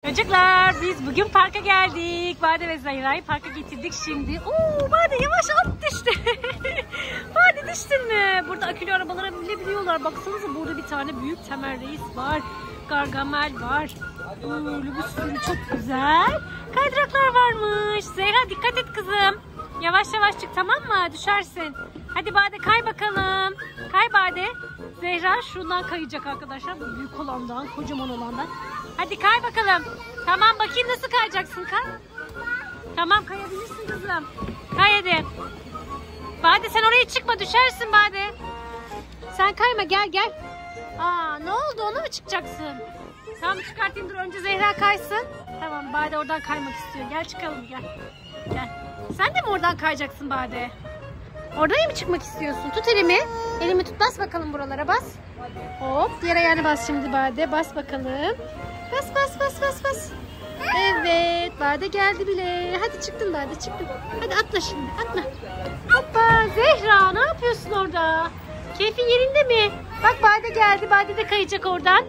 Çocuklar biz bugün parka geldik. Bade ve Zehra'yı parka getirdik şimdi. Oo, Bade yavaş at düştü. Bade düştün mü? Burada akülü arabalara binebiliyorlar. Baksanıza burada bir tane büyük Temel Reis var. Gargamel var. Böyle bir sürü çok güzel kaydıraklar varmış. Zehra dikkat et kızım. Yavaş yavaş çık, tamam mı? Düşersin. Hadi Bade kay bakalım. Kay Bade. Zehra şundan kayacak arkadaşlar. Bu büyük olandan, kocaman olandan. Hadi kay bakalım. Tamam, bakayım nasıl kayacaksın, kay. Tamam, kayabilirsin kızım. Kay hadi. Bade sen oraya çıkma, düşersin Bade. Sen kayma, gel gel. Aa, ne oldu, ona mı çıkacaksın? Tamam, çıkartayım, dur önce Zehra kaysın. Tamam, Bade oradan kaymak istiyor. Gel çıkalım, gel. Gel. Sen de mi oradan kayacaksın Bade? Oradan mı çıkmak istiyorsun? Tut elimi. Elimi tut, bas bakalım buralara, bas. Hop, diğer ayağını bas şimdi Bade. Bas bakalım. Bas bas bas bas bas. Evet, Bade geldi bile. Hadi çıktın Bade, çıktın. Hadi atla şimdi, atla. Hoppa, Zehra ne yapıyorsun orada? Keyfin yerinde mi? Bak Bade geldi, Bade de kayacak oradan.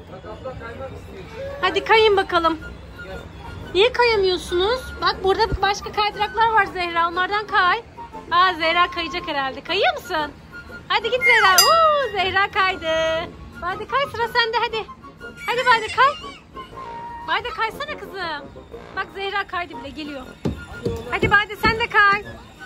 Hadi kayın bakalım. Niye kayamıyorsunuz? Bak burada başka kaydıraklar var Zehra, onlardan kay. Aa, Zehra kayacak herhalde. Kayıyor musun? Hadi git Zehra. Oo, Zehra kaydı. Bade kay, sıra sende hadi. Hadi Bade kay. Bade kaysana kızım. Bak Zehra kaydı bile, geliyor. Hadi Bade sen de kay.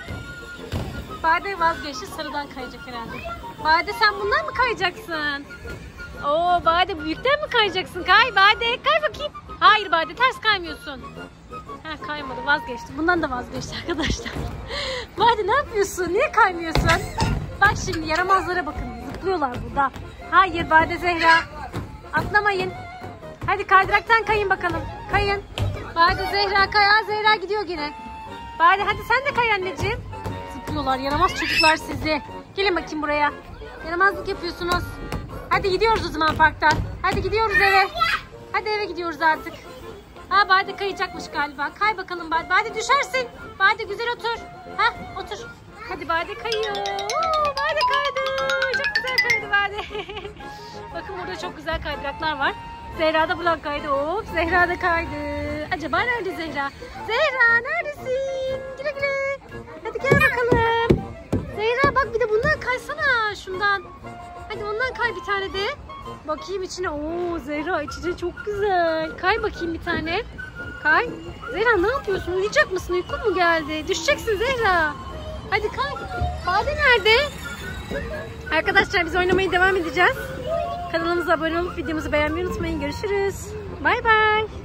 Bade vazgeçti, sarıdan kayacak herhalde. Bade sen bundan mı kayacaksın? Oo, Bade büyükten mi kayacaksın? Kay Bade, kay bakayım. Hayır Bade, ters kaymıyorsun. Heh, kaymadı, vazgeçti. Bundan da vazgeçti arkadaşlar. Bade ne yapıyorsun? Niye kaymıyorsun? Bak şimdi yaramazlara bakın. Zıplıyorlar burada. Hayır Bade, Zehra. Atlamayın. Hadi kaydıraktan kayın bakalım. Kayın. Bade, Zehra kay. Aa, Zehra gidiyor yine. Bade hadi sen de kay anneciğim. Zıplıyorlar yaramaz çocuklar sizi. Gelin bakayım buraya. Yaramazlık yapıyorsunuz. Hadi gidiyoruz o zaman parktan. Hadi gidiyoruz eve. Hadi eve gidiyoruz artık. Ha, Bade kayacakmış galiba. Kay bakalım Bade. Bade düşersin. Bade güzel otur. Ha, otur. Hadi Bade kayıyor. Oo, Bade kaydı. Çok güzel kaydı Bade. Bakın burada çok güzel kaydıraklar var. Zehra da buradan kaydı. Hop, Zehra da kaydı. Acaba nerede Zehra? Zehra neredesin? Güle güle. Hadi gel bakalım. Zehra bak bir de bundan kaysana, şundan. Hadi ondan kay bir tane de. Bakayım içine. Oo, Zehra içine çok güzel. Kay bakayım bir tane. Kay. Zehra ne yapıyorsun? Uyuyacak mısın? Uykun mu geldi? Düşeceksin Zehra. Hadi kay. Bade nerede? Arkadaşlar biz oynamaya devam edeceğiz. Kanalımıza abone olup videomuzu beğenmeyi unutmayın. Görüşürüz. Bay bay.